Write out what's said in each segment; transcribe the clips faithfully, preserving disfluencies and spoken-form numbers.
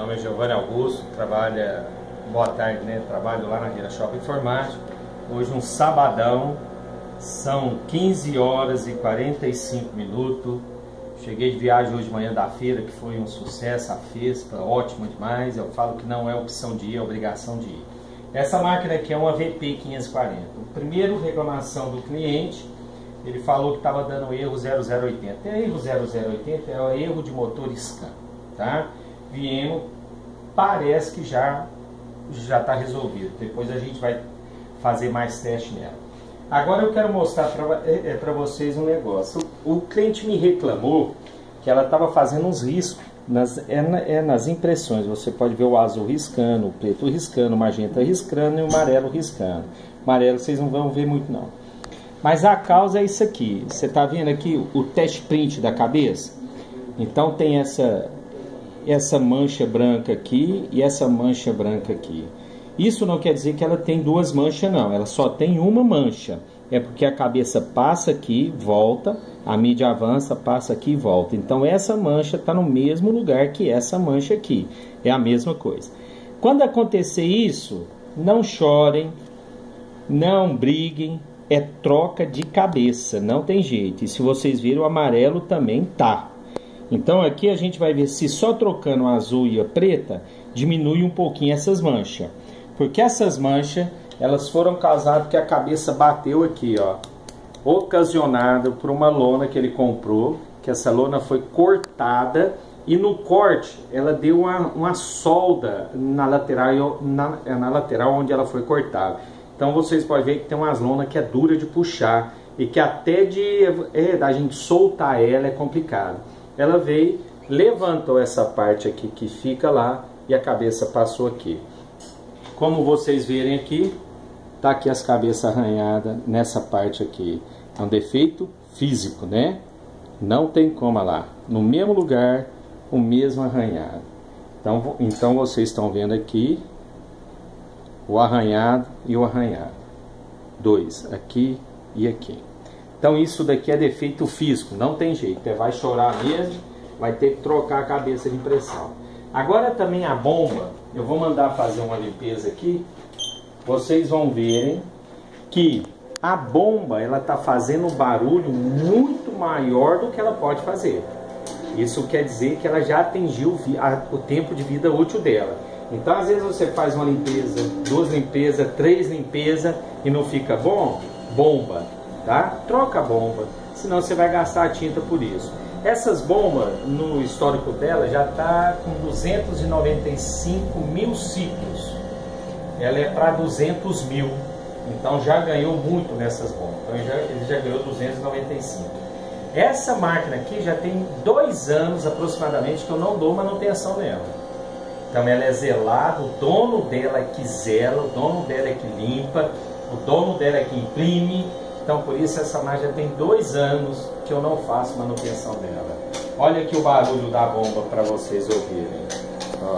nome é Giovanni Augusto, trabalha, boa tarde, né? Trabalho lá na Rede Shopping Informática. Hoje um sabadão, são quinze horas e quarenta e cinco minutos. Cheguei de viagem hoje de manhã da feira, que foi um sucesso, a festa, ótimo demais. Eu falo que não é opção de ir, é obrigação de ir. Essa máquina aqui é uma V P quinhentos e quarenta. O primeiro reclamação do cliente, ele falou que estava dando erro zero zero oitenta. É erro zero zero oitenta, é o erro de motor scan, tá? Viemos, parece que já já está resolvido. Depois a gente vai fazer mais teste nela. Agora eu quero mostrar para é, é vocês um negócio. O, o cliente me reclamou que ela estava fazendo uns riscos nas, é, é nas impressões. Você pode ver o azul riscando, o preto riscando, o magenta riscando e o amarelo riscando. O amarelo vocês não vão ver muito não. Mas a causa é isso aqui. Você está vendo aqui o test print da cabeça? Então tem essa, essa mancha branca aqui e essa mancha branca aqui. Isso não quer dizer que ela tem duas manchas não. Ela só tem uma mancha. É porque a cabeça passa aqui, volta, a mídia avança, passa aqui e volta. Então essa mancha está no mesmo lugar que essa mancha aqui. É a mesma coisa. Quando acontecer isso, não chorem, não briguem. É troca de cabeça, não tem jeito. E se vocês viram, o amarelo também tá. Então aqui a gente vai ver se só trocando a azul e a preta diminui um pouquinho essas manchas. Porque essas manchas, elas foram causadas porque a cabeça bateu aqui, ó. Ocasionado por uma lona que ele comprou, que essa lona foi cortada e no corte ela deu uma, uma solda na lateral, na, na lateral onde ela foi cortada. Então vocês podem ver que tem umas lonas que é dura de puxar e que até de é, da gente soltar ela é complicado. Ela veio, levantou essa parte aqui que fica lá e a cabeça passou aqui. Como vocês verem aqui, tá aqui as cabeças arranhadas nessa parte aqui. É um defeito físico, né? Não tem como lá. No mesmo lugar, o mesmo arranhado. Então, então vocês estão vendo aqui o arranhado e o arranhado. Dois, aqui e aqui. Então isso daqui é defeito físico, não tem jeito. Você vai chorar mesmo, vai ter que trocar a cabeça de impressão. Agora também a bomba, eu vou mandar fazer uma limpeza aqui. Vocês vão verem que a bomba, ela está fazendo um barulho muito maior do que ela pode fazer. Isso quer dizer que ela já atingiu o tempo de vida útil dela. Então às vezes você faz uma limpeza, duas limpezas, três limpezas e não fica bom, bomba, tá? Troca a bomba, senão você vai gastar a tinta por isso. Essas bombas, no histórico dela, já está com duzentos e noventa e cinco mil ciclos. Ela é para duzentos mil, então já ganhou muito nessas bombas. Então ele já, ele já ganhou duzentos e noventa e cinco. Essa máquina aqui já tem dois anos aproximadamente que eu não dou manutenção nela. Então ela é zelada, o dono dela é que zela, o dono dela é que limpa, o dono dela é que imprime. Então por isso essa máquina tem dois anos que eu não faço manutenção dela. Olha aqui o barulho da bomba para vocês ouvirem. Ó.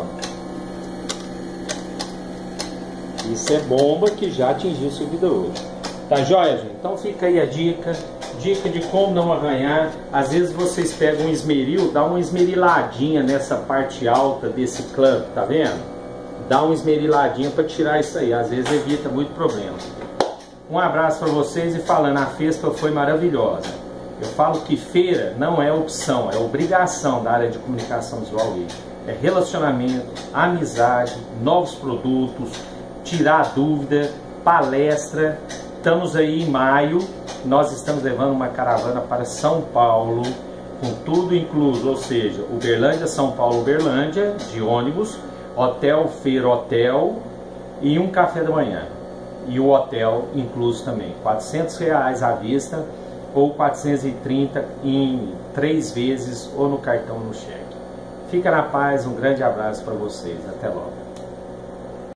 Isso é bomba que já atingiu sua vida hoje. Tá joia, gente? Então fica aí a dica. Dica de como não arranhar. Às vezes vocês pegam um esmeril, dá uma esmeriladinha nessa parte alta desse clamp, tá vendo? Dá uma esmeriladinha para tirar isso aí, às vezes evita muito problema. Um abraço para vocês e falando, a festa foi maravilhosa. Eu falo que feira não é opção, é obrigação da área de comunicação visual aí. É relacionamento, amizade, novos produtos, tirar dúvida, palestra. Estamos aí em maio. Nós estamos levando uma caravana para São Paulo, com tudo incluso, ou seja, Uberlândia, São Paulo, Uberlândia, de ônibus, hotel, feira, hotel e um café da manhã. E o hotel incluso também, quatrocentos reais à vista ou quatrocentos e trinta em três vezes ou no cartão ou no cheque. Fica na paz, um grande abraço para vocês, até logo.